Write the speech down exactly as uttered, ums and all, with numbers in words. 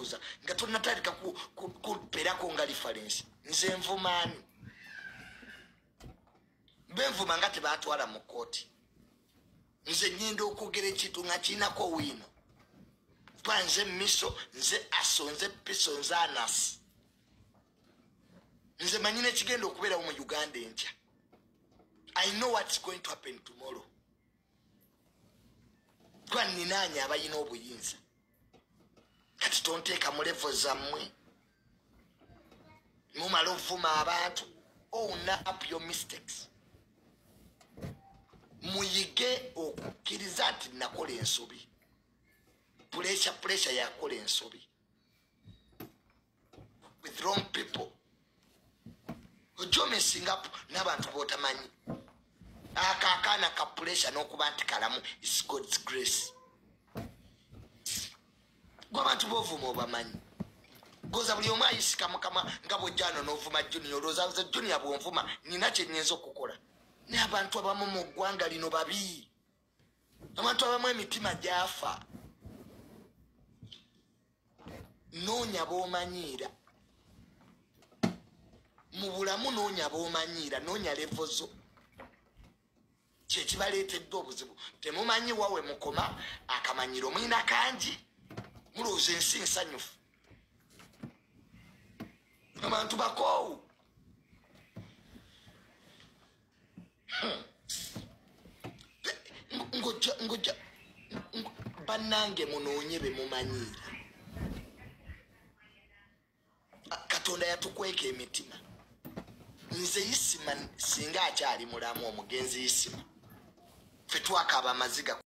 kubuuza nga tonnatandika kuperako nga reference. Nze nvumaani benvuma nga tebatwala mu kooti. Nze nnyenda okwogera ekintu nga kirinako wiino. Twa nze miso, nze aso, nze piso, nze anasi. Nze manyina ekigenda okubeerawo mu Uganda enkya. I know what's going to happen tomorrow. Twa ninaanya abayina obuyinza. Kati tonteeka mu levo zammwe. Mumala ovuma abantu. Own up your mistakes. Muyige okukkiriza nti nakola ensobi. Pressure, pressure yakola ensobi. With wrong people. Ojo messing up n'abantu botamanyi. Akakana ka pressure n'okuba nti kalamu is God's grace. Gwa bantu bovuma obamanyi. Goza buli omu ayisika mukama nga bw'ojjano n'ovuma Junior. Olowooza Junior bw'onvuma nina kye nnyinza okukola. Ne abantu abamu mu ggwanga lino babi. Abantu abamu emitima gyafa. Noonya b'omanyiira. Mu bulamu noonya b'omanyiira, noonya levo zo. Kye kibaleetedde obuzibu. Temumanyi wawe mukoma akamanyiro mulina kangi. Mulowooza ensi nsanyufu. Abantu bakoowu. Ngojja ngojja bannange munoonye be mumanyiira. Katonda yatukweka emitima. Nze Isima singa akyali mulamu omugenzi Isima. Ffe twakaaba amaziga